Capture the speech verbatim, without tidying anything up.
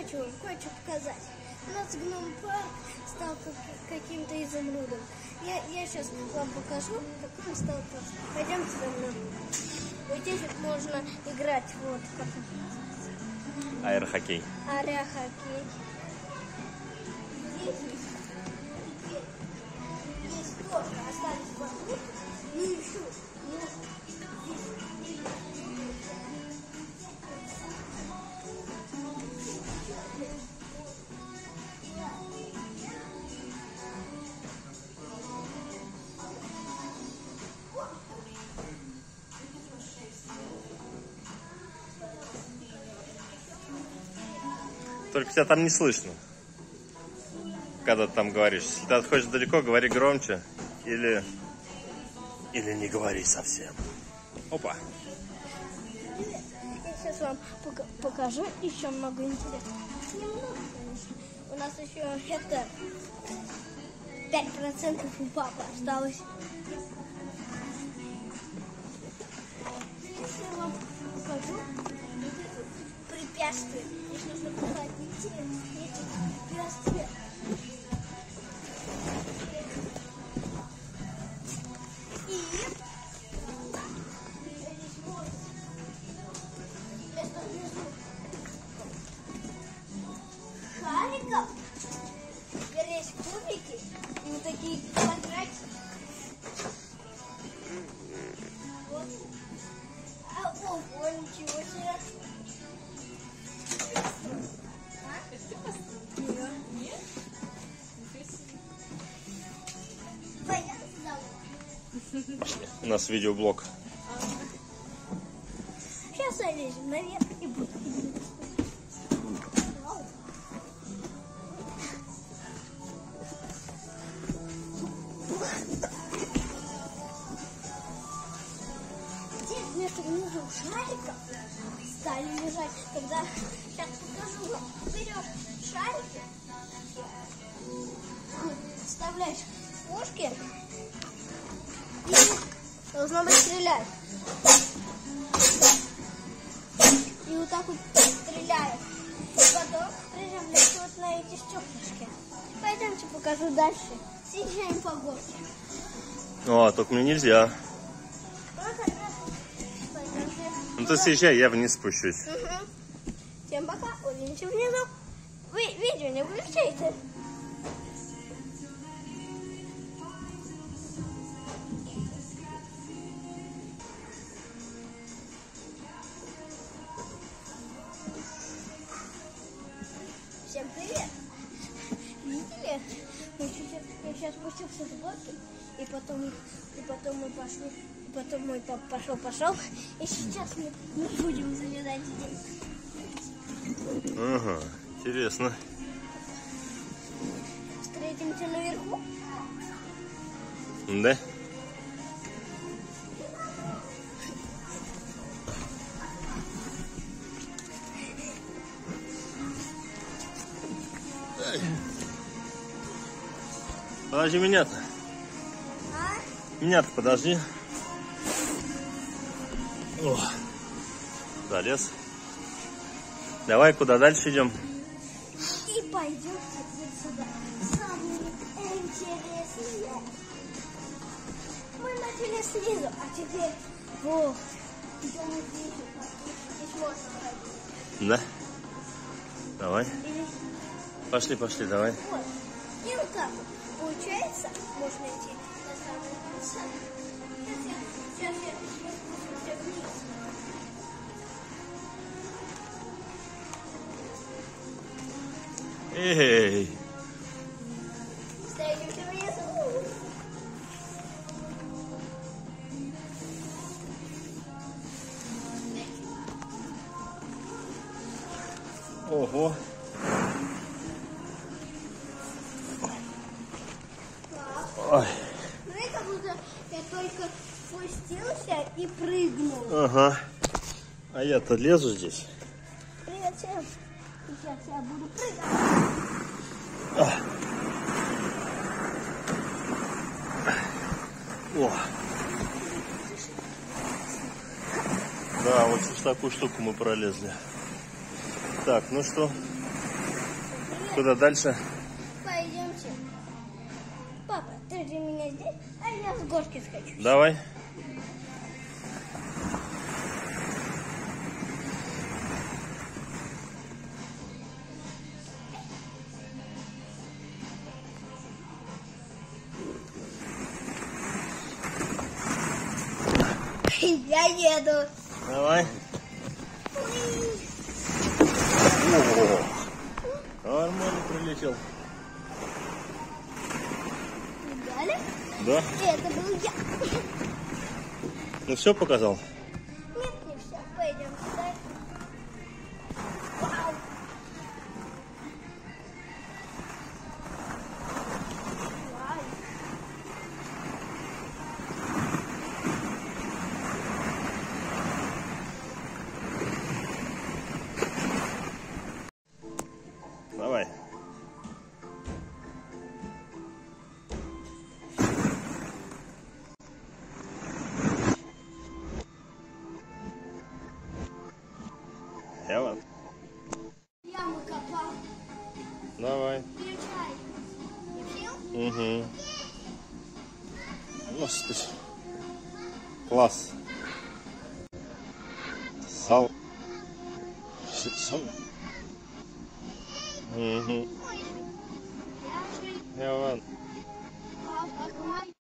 хочу вам кое-что показать. У нас гном-парк стал каким-то изумрудом. Я, я сейчас вам покажу, как он стал просто. Пойдемте за мной. Вот здесь вот можно играть. Вот как. Аэрохоккей. Аэрохоккей. Здесь есть, есть тоже остались вокруг. Ну еще. Ну, здесь. Только тебя там не слышно, когда ты там говоришь. Если ты отходишь далеко, говори громче или, или не говори совсем. Опа. Я сейчас вам покажу еще много интересного. Немного, конечно. У нас еще это пять процентов у папы осталось. Сейчас я вам покажу препятствия. Здесь нужно проходить эти препятствия. И здесь вот вместо шариков теперь есть кубики и вот такие квадратики. Вот. А ого, ничего себе. У нас видеоблог. Сейчас залезем наверх и будем. Здесь вместо внизу шариков стали лежать. Когда сейчас покажу вам. Берешь шарики, вставляешь в пушки и должно быть стрелять. И вот так вот стреляет. И потом приземляется вот на эти стеклышки. Пойдемте покажу дальше. Съезжаем по горке. О, только мне нельзя. Ну ты съезжай, я вниз спущусь. Угу. Всем пока. Увидимся внизу. Вы видео не выключайте. Всем привет! Видели? Мы чуть-чуть, я сейчас спустился с горки, и потом, и потом мы пошли, и потом мой папа пошел, пошел, и сейчас мы, мы будем залезать здесь. Ага, интересно. Встретимся наверху? Да? Подожди меня-то. А? Меня-то подожди. О, залез. Давай, куда дальше идем? И пойдем вот сюда. Самые интересные. Мы начали снизу, а теперь вот. Идем здесь. Здесь можно ходить. Да? Давай. Или... Пошли, пошли, давай. Вот. И вот так вот. Получается, можно идти на самый конец. Сейчас я, сейчас я спустимся вниз. Эй! Встретимся внизу. Ого! Ой. Ну и как будто я только спустился и прыгнул. Ага. А я-то лезу здесь. Привет всем. Сейчас я буду прыгать. А. О. Да, вот через такую штуку мы пролезли. Так, ну что, Куда дальше? Пойдемте. Папа, ты же меня здесь, а я с горки скачу. Давай. Я еду. Давай. О, нормально прилетел. Видали? Да? Это был я. Ну все показал? Нет, не все. Пойдем сюда. Вау. Вау. Давай. Я вот. Яму копал. Давай. Включай. Включил? Угу. Господи. Класс. Сал. Сал. Угу. Ой. Я же... Я вон. Папа,